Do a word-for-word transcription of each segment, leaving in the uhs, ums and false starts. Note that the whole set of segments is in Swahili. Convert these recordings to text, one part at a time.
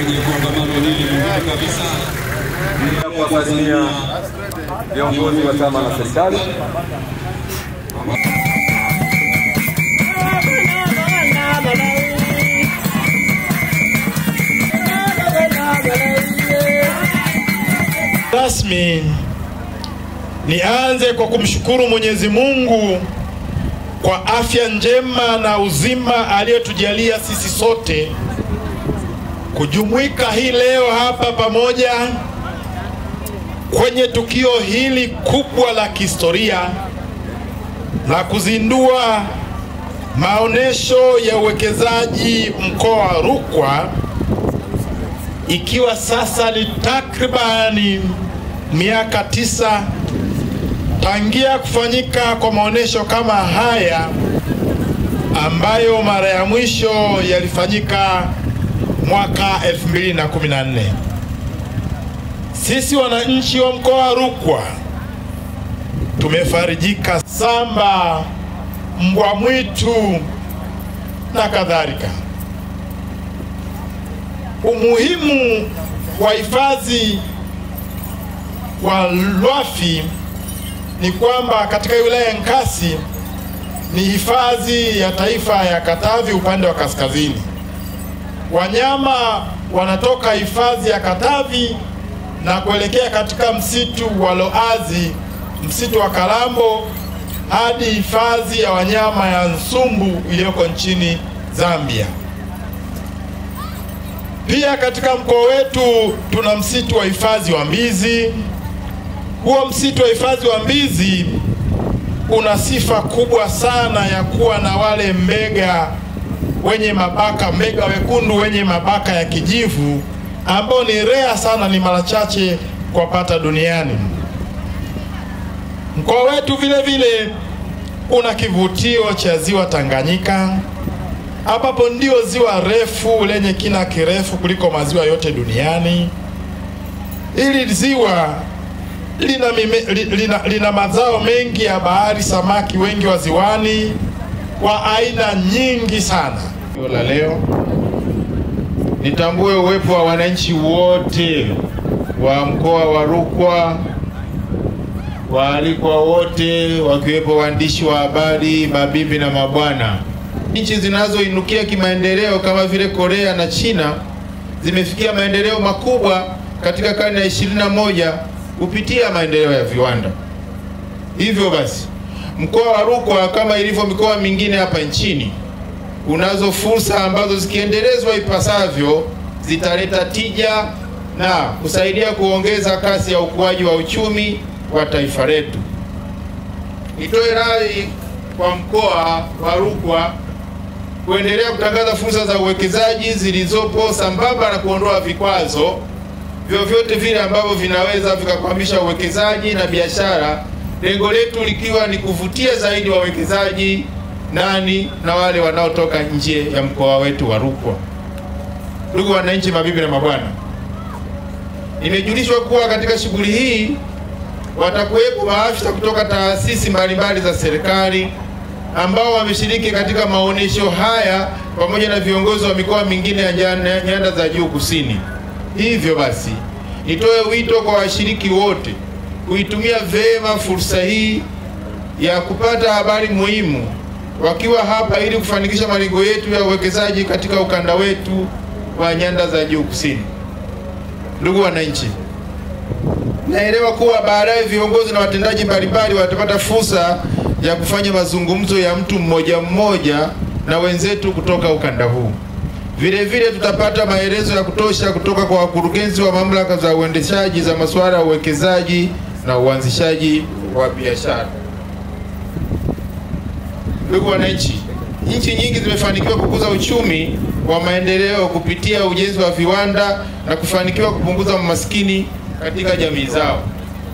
kwenye kongamano hili muhimu kabisa. Kuwasalimia viongozi wa chama na serikali. Rasmi nianze kwa kumshukuru Mwenyezi Mungu kwa afya njema na uzima aliyotujalia sisi sote kujumuika hii leo hapa pamoja kwenye tukio hili kubwa la kihistoria la kuzindua maonesho ya uwekezaji mkoa wa Rukwa, ikiwa sasa ni takribani miaka tisa tangia kufanyika kwa maonesho kama haya ambayo mara ya mwisho yalifanyika mwaka elfu mbili na kumi na nne. Sisi wananchi wa mkoa wa Rukwa tumefarijika, samba, mbwa mwitu na kadhalika. Umuhimu wa hifadhi wa Lwafi ni kwamba katika wilaya ya Nkasi ni hifadhi ya taifa ya Katavi upande wa kaskazini. Wanyama wanatoka hifadhi ya Katavi na kuelekea katika msitu wa Loazi, msitu wa Kalambo, hadi hifadhi ya wanyama ya Nsumbu iliyoko nchini Zambia. Pia katika mkoa wetu tuna msitu wa hifadhi wa Mbizi. Huo msitu wa hifadhi wa Mbizi una sifa kubwa sana ya kuwa na wale mbega wenye mabaka, mbega wekundu wenye mabaka ya kijivu ambao ni rare sana, ni mara chache kuwapata duniani. Mkoa wetu vile vile una kivutio cha ziwa Tanganyika, ambapo ndio ziwa refu lenye kina kirefu kuliko maziwa yote duniani. Hili ziwa lina, mime, lina, lina mazao mengi ya bahari, samaki wengi wa ziwani wa aina nyingi sana. La leo nitambue uwepo wa wananchi wote wa mkoa wa Rukwa, waalikwa wote wakiwepo waandishi wa habari, mabibi na mabwana. Nchi zinazoinukia kimaendeleo kama vile Korea na China zimefikia maendeleo makubwa katika karne ya ishirini na moja kupitia maendeleo ya viwanda. Hivyo basi, mkoa wa Rukwa kama ilivyo mikoa mingine hapa nchini unazo fursa ambazo zikiendelezwa ipasavyo zitaleta tija na kusaidia kuongeza kasi ya ukuaji wa uchumi wa taifa letu. Nitoe rai kwa mkoa wa Rukwa kuendelea kutangaza fursa za uwekezaji zilizopo sambamba na kuondoa vikwazo vyovyote vile ambavyo vinaweza vikakwamisha uwekezaji na biashara, lengo letu likiwa ni kuvutia zaidi wawekezaji nani na wale wanaotoka nje ya mkoa wetu wa Rukwa. Ndugu wananchi, mabibi na mabwana, nimejulishwa kuwa katika shughuli hii watakuwepo maafisa kutoka taasisi mbalimbali za serikali ambao wameshiriki katika maonesho haya pamoja na viongozi wa mikoa mingine ya nyanda za juu kusini. Hivyo basi, nitoe wito kwa washiriki wote kuitumia vema fursa hii ya kupata habari muhimu wakiwa hapa ili kufanikisha malengo yetu ya uwekezaji katika ukanda wetu wa nyanda za juu kusini. Ndugu wananchi, naelewa kuwa baadaye viongozi na watendaji mbalimbali watapata fursa ya kufanya mazungumzo ya mtu mmoja mmoja na wenzetu kutoka ukanda huu. Vile vile tutapata maelezo ya kutosha kutoka kwa wakurugenzi wa mamlaka za uendeshaji za masuala ya uwekezaji na uanzishaji wa biashara. Ndugu wananchi, nchi nyingi zimefanikiwa kukuza uchumi wa maendeleo kupitia ujenzi wa viwanda na kufanikiwa kupunguza umaskini katika jamii zao.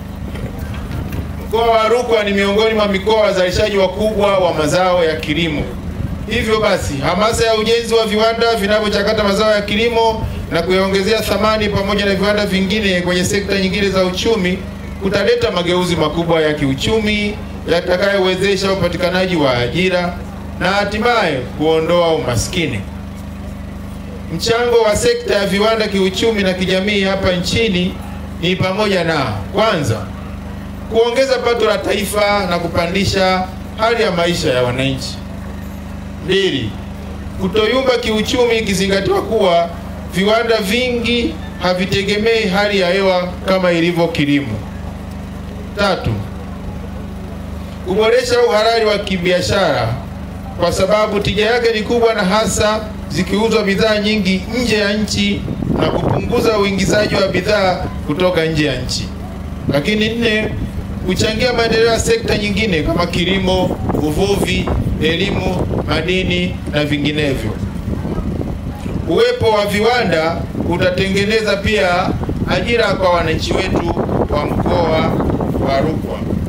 Mkoa wa Rukwa ni miongoni mwa mikoa wazalishaji wakubwa wa mazao ya kilimo. Hivyo basi, hamasa ya ujenzi wa viwanda vinavyochakata mazao ya kilimo na kuyaongezea thamani pamoja na viwanda vingine kwenye sekta nyingine za uchumi kutaleta mageuzi makubwa ya kiuchumi yatakayowezesha upatikanaji wa ajira na hatimaye kuondoa umaskini. mchango wa sekta ya viwanda kiuchumi na kijamii hapa nchini ni pamoja na kwanza, kuongeza pato la taifa na kupandisha hali ya maisha ya wananchi. Mbili, kutoyumba kiuchumi ikizingatiwa kuwa viwanda vingi havitegemei hali ya hewa kama ilivyo kilimo. Tatu, kuboresha uhalali wa kibiashara kwa sababu tija yake ni kubwa na hasa zikiuzwa bidhaa nyingi nje ya nchi na kupunguza uingizaji wa bidhaa kutoka nje ya nchi. Lakini nne, kuchangia maendeleo ya sekta nyingine kama kilimo, uvuvi, elimu, madini na vinginevyo. Uwepo wa viwanda utatengeneza pia ajira kwa wananchi wetu wa mkoa wa Rukwa.